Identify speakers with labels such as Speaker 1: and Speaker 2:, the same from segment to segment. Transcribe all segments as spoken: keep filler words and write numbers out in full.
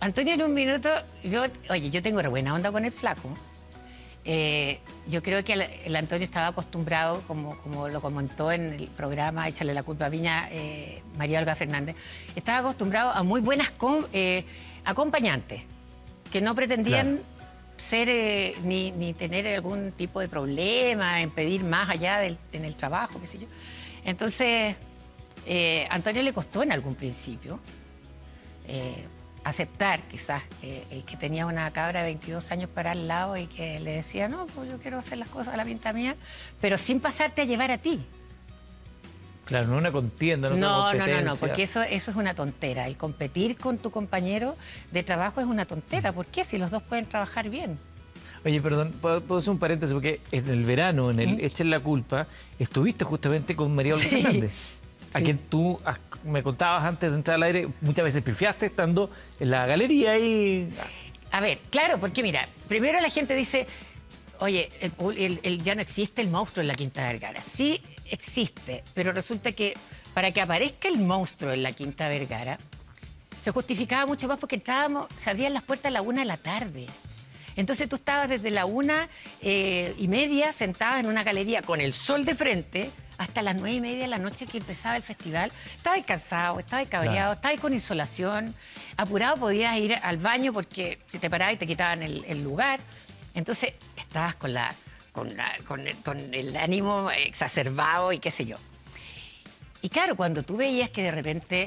Speaker 1: Antonio, en un minuto, yo, oye, yo tengo re buena onda con el flaco. Eh, yo creo que el, el Antonio estaba acostumbrado, como, como lo comentó en el programa Échale la culpa a Viña, eh, María Olga Fernández, estaba acostumbrado a muy buenas com, eh, acompañantes, que no pretendían claro. ser eh, ni, ni tener algún tipo de problema en pedir más allá del, en el trabajo, qué sé yo. Entonces, eh, a Antonio le costó en algún principio eh, aceptar quizás eh, el que tenía una cabra de veintidós años para al lado y que le decía, no, pues yo quiero hacer las cosas a la pinta mía, pero sin pasarte a llevar a ti.
Speaker 2: Claro, no una contienda, no
Speaker 1: No,
Speaker 2: una
Speaker 1: no, no, no, porque eso, eso es una tontera. El competir con tu compañero de trabajo es una tontera. ¿Por qué? Si los dos pueden trabajar bien.
Speaker 2: Oye, perdón, puedo, puedo hacer un paréntesis, porque en el verano, en el ¿Mm? Echen la culpa, estuviste justamente con María Olga sí. Fernández, a sí. quien tú me contabas antes de entrar al aire, muchas veces pifiaste estando en la galería y...
Speaker 1: A ver, claro, porque mira, primero la gente dice, oye, el, el, el, ya no existe el monstruo en la Quinta Vergara. Sí existe, pero resulta que para que aparezca el monstruo en la Quinta Vergara, se justificaba mucho más porque entrábamos, se abrían las puertas a la una de la tarde. Entonces tú estabas desde la una eh, y media sentada en una galería con el sol de frente hasta las nueve y media de la noche que empezaba el festival. Estabas cansado, estabas cabreado, claro. estabas con insolación, apurado podías ir al baño porque si te parabas y te quitaban el, el lugar. Entonces estabas con, la, con, la, con, el, con el ánimo exacerbado y qué sé yo. Y claro, cuando tú veías que de repente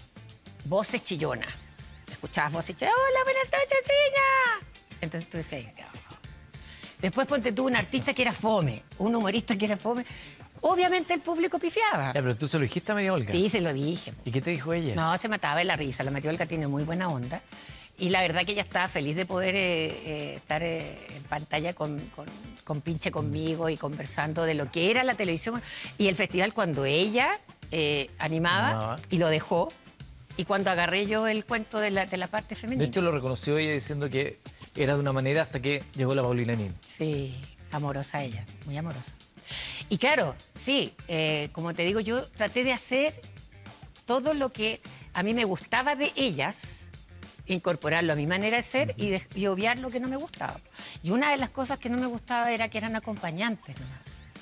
Speaker 1: voces chillonas, escuchabas voces chillonas, ¡hola, buenas noches, niña! Entonces tú decías, oh. Después ponte tú un artista que era fome, un humorista que era fome. Obviamente el público pifiaba.
Speaker 2: Ya, pero tú se lo dijiste a María Olga.
Speaker 1: Sí, se lo dije.
Speaker 2: ¿Y qué te dijo ella?
Speaker 1: No, se mataba de la risa. La María Olga tiene muy buena onda. Y la verdad que ella estaba feliz de poder eh, eh, estar eh, en pantalla con, con, con Pinche conmigo y conversando de lo que era la televisión y el festival cuando ella eh, animaba no. y lo dejó. Y cuando agarré yo el cuento de la, de la parte femenina.
Speaker 2: De hecho, lo reconoció ella diciendo que era de una manera hasta que llegó la Paulina Nin.
Speaker 1: Sí, amorosa ella, muy amorosa. Y claro, sí, eh, como te digo, yo traté de hacer todo lo que a mí me gustaba de ellas, incorporarlo a mi manera de ser y, de, y obviar lo que no me gustaba. Y una de las cosas que no me gustaba era que eran acompañantes nomás.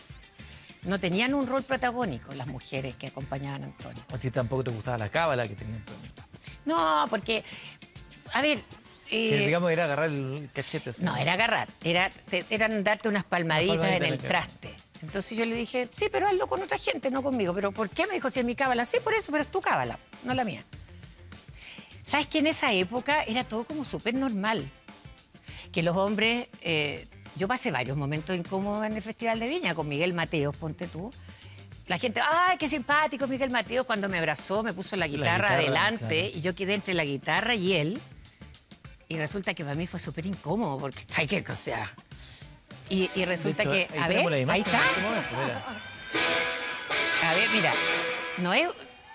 Speaker 1: No tenían un rol protagónico las mujeres que acompañaban a Antonio.
Speaker 2: ¿A ti tampoco te gustaba la cábala que tenía Antonio?
Speaker 1: No, porque, a ver...
Speaker 2: Eh, que digamos era agarrar el cachete. ¿Sí?
Speaker 1: No, era agarrar, era, te, eran darte unas palmaditas palmadita en el traste. Entonces yo le dije, sí, pero hazlo con otra gente, no conmigo. ¿Pero por qué? Me dijo, si es mi cábala. Sí, por eso, pero es tu cábala, no la mía. ¿Sabes que en esa época era todo como súper normal? Que los hombres... Eh, yo pasé varios momentos incómodos en el Festival de Viña con Miguel Mateos, ponte tú. La gente, ¡ay, qué simpático Miguel Mateos! Cuando me abrazó, me puso la guitarra, la guitarra adelante claro. y yo quedé entre la guitarra y él. Y resulta que para mí fue súper incómodo porque está ahí que, o sea... Y, y resulta hecho, que, a ver, ahí está. Momento, a ver, mira, no es...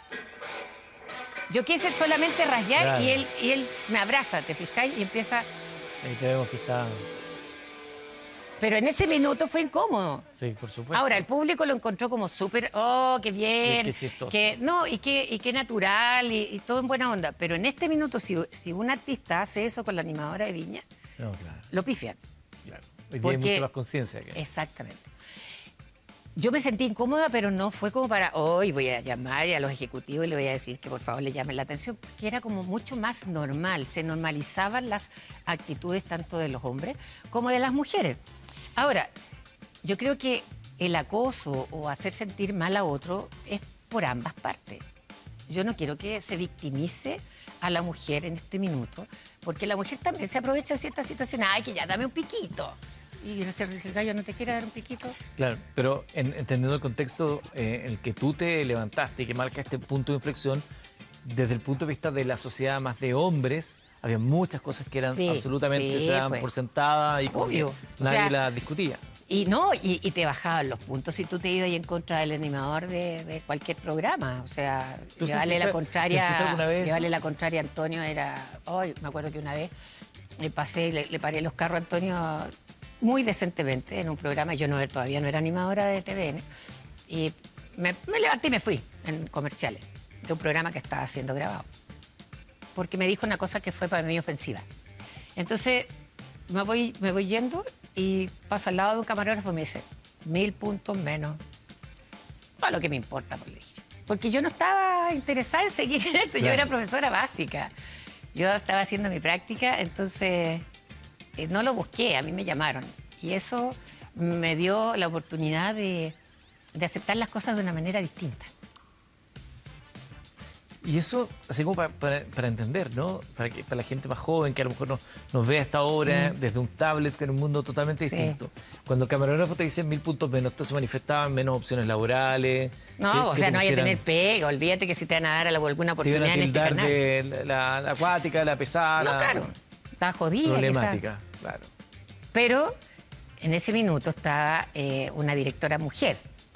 Speaker 1: Yo quise solamente rasgar claro. y, él, y él me abraza, ¿te fijáis? Y empieza...
Speaker 2: Ahí te vemos que está...
Speaker 1: Pero en ese minuto fue incómodo.
Speaker 2: Sí, por supuesto.
Speaker 1: Ahora, el público lo encontró como súper, oh, qué bien.
Speaker 2: Qué chistoso.
Speaker 1: Que, no, y qué, y qué natural, y, y todo en buena onda. Pero en este minuto, si, si un artista hace eso con la animadora de Viña,
Speaker 2: no, claro.
Speaker 1: lo pifian.
Speaker 2: Claro. Hoy tiene mucha más conciencia.
Speaker 1: Exactamente. Yo me sentí incómoda, pero no fue como para, hoy oh, voy a llamar a los ejecutivos y le voy a decir que por favor le llamen la atención, porque era como mucho más normal. Se normalizaban las actitudes tanto de los hombres como de las mujeres. Ahora, yo creo que el acoso o hacer sentir mal a otro es por ambas partes. Yo no quiero que se victimice a la mujer en este minuto, porque la mujer también se aprovecha de ciertas situaciones. Ay, que ya, dame un piquito. Y el gallo no te quiere dar un piquito.
Speaker 2: Claro, pero en, entendiendo el contexto eh, en el que tú te levantaste y que marca este punto de inflexión, desde el punto de vista de la sociedad más de hombres... Había muchas cosas que eran sí, absolutamente sí, se daban pues. por sentada y
Speaker 1: obvio.
Speaker 2: Nadie
Speaker 1: o sea,
Speaker 2: las discutía.
Speaker 1: Y no, y, y te bajaban los puntos si tú te ibas en contra del animador de, de cualquier programa. O sea, llevarle la contraria, llevarle la contraria a Antonio era... Ay, me acuerdo que una vez le pasé, le, le paré los carros a Antonio muy decentemente en un programa. Yo no, todavía no era animadora de T V N. Y me, me levanté y me fui en comerciales de un programa que estaba siendo grabado. porque me dijo una cosa que fue para mí ofensiva. Entonces me voy, me voy yendo y paso al lado de un camarógrafo y me dice, mil puntos menos. No, lo que me importa, por ley. Porque yo no estaba interesada en seguir en esto, claro. Yo era profesora básica. Yo estaba haciendo mi práctica, entonces eh, no lo busqué, a mí me llamaron. Y eso me dio la oportunidad de, de aceptar las cosas de una manera distinta.
Speaker 2: Y eso, así como para, para, para entender, ¿no? Para, que, para la gente más joven que a lo mejor nos, nos ve a esta hora, mm. desde un tablet, que en un mundo totalmente sí. distinto. Cuando el camarógrafo te dice mil puntos menos, ¿esto se manifestaban menos opciones laborales?
Speaker 1: No,
Speaker 2: que,
Speaker 1: o
Speaker 2: que
Speaker 1: sea, no hay que
Speaker 2: pusieran...
Speaker 1: tener pega, olvídate que si te van a dar alguna oportunidad en este canal.
Speaker 2: De la, la acuática, la pesada.
Speaker 1: No, claro, está jodida.
Speaker 2: Problemática, quizás. Claro.
Speaker 1: Pero en ese minuto estaba eh, una directora mujer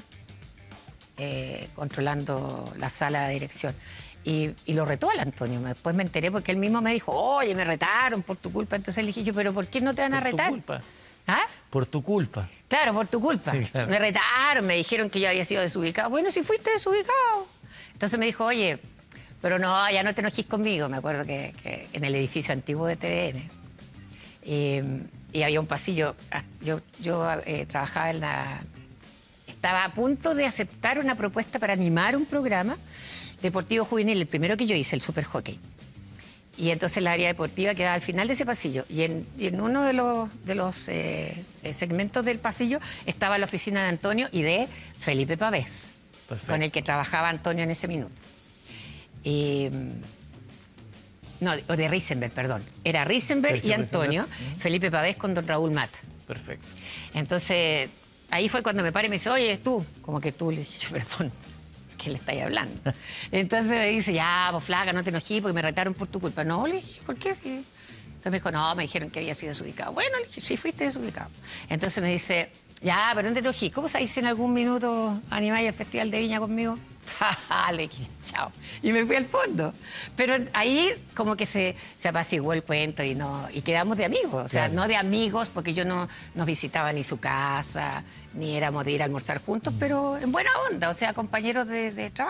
Speaker 1: eh, controlando la sala de dirección. Y, y lo retó al Antonio. Después me enteré porque él mismo me dijo, oye, me retaron por tu culpa. Entonces le dije yo, ¿pero por qué no te van a retar?
Speaker 2: Por tu culpa.
Speaker 1: ¿Ah?
Speaker 2: Por tu culpa.
Speaker 1: Claro, por tu culpa. Sí, claro. Me retaron, me dijeron que yo había sido desubicado. Bueno, si fuiste desubicado. Entonces me dijo, oye, pero no, ya no te enojes conmigo. Me acuerdo que, que en el edificio antiguo de T V N. Y, y había un pasillo. Yo, yo eh, trabajaba en la... Estaba a punto de aceptar una propuesta para animar un programa deportivo juvenil, el primero que yo hice, el Super Hockey. Y entonces la área deportiva quedaba al final de ese pasillo. Y en, y en uno de los, de los eh, segmentos del pasillo estaba la oficina de Antonio y de Felipe Pavés, perfecto, con el que trabajaba Antonio en ese minuto. Y, no, o de Risenberg, perdón. Era Risenberg Sergio y Antonio, Risenberg. Felipe Pavés con don Raúl Mata.
Speaker 2: Perfecto.
Speaker 1: Entonces, ahí fue cuando me paré y me dice, oye, tú, como que tú, le dije, perdón. ¿Qué le estáis hablando? Entonces me dice, ya, pues flaca, no te enojí porque me retaron por tu culpa. No, le dije, ¿por qué? Sí. Entonces me dijo, no, me dijeron que había sido desubicado. Bueno, le dije, sí, fuiste desubicado. Entonces me dice, ya, pero no te enojí. ¿Cómo sabéis si en algún minuto animáis el Festival de Viña conmigo? Le dije, chao. Y me fui al fondo. Pero ahí como que se, se apaciguó el cuento y, no, y quedamos de amigos. O sea, claro, no de amigos porque yo no nos visitaba ni su casa, ni éramos de ir a almorzar juntos, pero en buena onda, o sea, compañeros de, de trabajo.